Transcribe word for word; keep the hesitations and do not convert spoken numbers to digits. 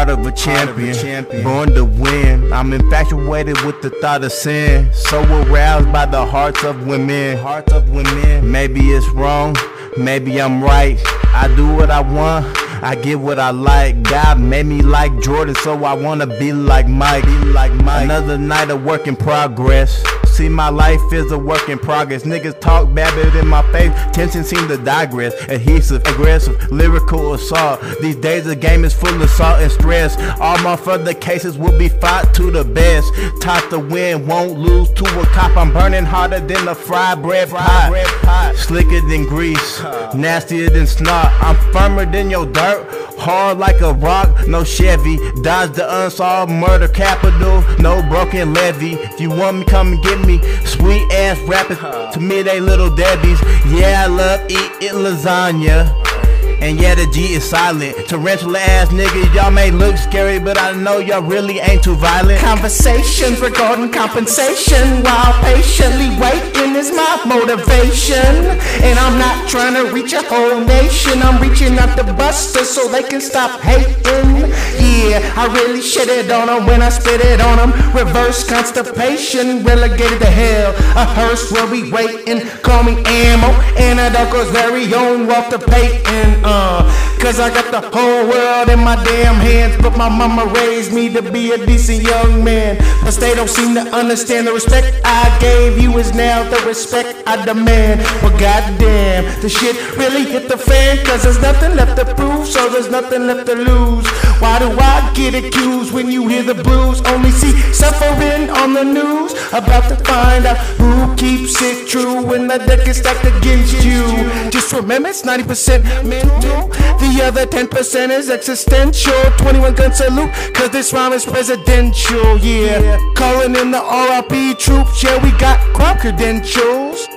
Heart of a champion, born to win. I'm infatuated with the thought of sin, so aroused by the hearts of women. Hearts of women. Maybe it's wrong, maybe I'm right. I do what I want, I get what I like. God made me like Jordan, so I wanna be like Mike. Be like Mike. Another night of work in progress. See, my life is a work in progress. Niggas talk bad, but in my face, tension seem to digress. Adhesive, aggressive, lyrical assault. These days the game is full of salt and stress. All my further cases will be fought to the best. Taught to win, won't lose to a cop. I'm burning harder than a fried bread pot. Slicker than grease, nastier than snot. I'm firmer than your dirt, hard like a rock. No Chevy, dodge the unsolved murder capital. No broken levee. If you want me, come and get me. Sweet ass rappers, to me they little Debbie's. Yeah, I love eating lasagna. And yeah, the G is silent. Tarantula ass niggas, y'all may look scary, but I know y'all really ain't too violent. Conversations regarding compensation, while patiently waiting is my motivation. And I'm not trying to reach a whole nation, I'm reaching out to busters so they can stop hating. Yeah, I really shit it on them when I spit it on them. Reverse constipation, relegated to hell. A hearse where we waiting, call me ammo. And a Anadoc's very own Walter Payton. Uh, Cause I got the whole world in my damn hands, but my mama raised me to be a decent young man. Plus they don't seem to understand the respect I gave you is now the respect I demand. Well goddamn, the shit really hit the fan, cause there's nothing left to prove, so there's nothing left to lose. Why do I get accused when you hear the blues? Only see suffering on the news. About to find out who keeps it true when the deck is stacked against you. Just remember it's ninety percent mental, the other ten percent is existential. Twenty-one gun salute, cause this rhyme is presidential. Yeah, calling in the R I P troops, yeah we got crime credentials.